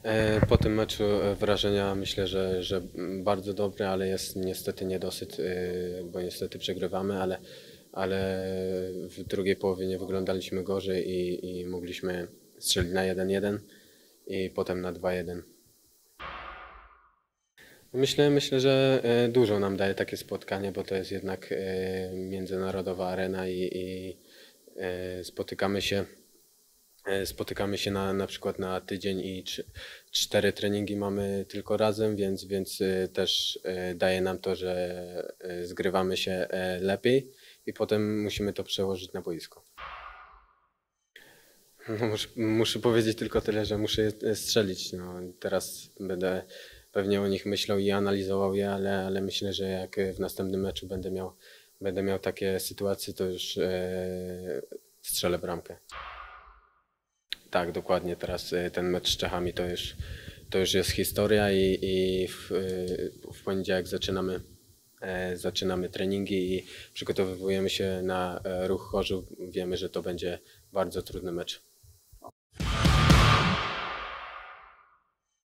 Po tym meczu wrażenia myślę, że bardzo dobre, ale jest niestety niedosyt, bo niestety przegrywamy, ale w drugiej połowie nie wyglądaliśmy gorzej i mogliśmy strzelić na 1-1 i potem na 2-1. Myślę, że dużo nam daje takie spotkanie, bo to jest jednak międzynarodowa arena i spotykamy się. Spotykamy się na przykład na tydzień i 4 treningi mamy tylko razem, więc też daje nam to, że zgrywamy się lepiej i potem musimy to przełożyć na boisko. No, muszę powiedzieć tylko tyle, że muszę je strzelić. No, teraz będę pewnie o nich myślał i analizował je, ale myślę, że jak w następnym meczu będę miał takie sytuacje, to już strzelę bramkę. Tak, dokładnie. Teraz ten mecz z Czechami to już jest historia i w poniedziałek zaczynamy treningi i przygotowujemy się na Ruch Chorzów. Wiemy, że to będzie bardzo trudny mecz.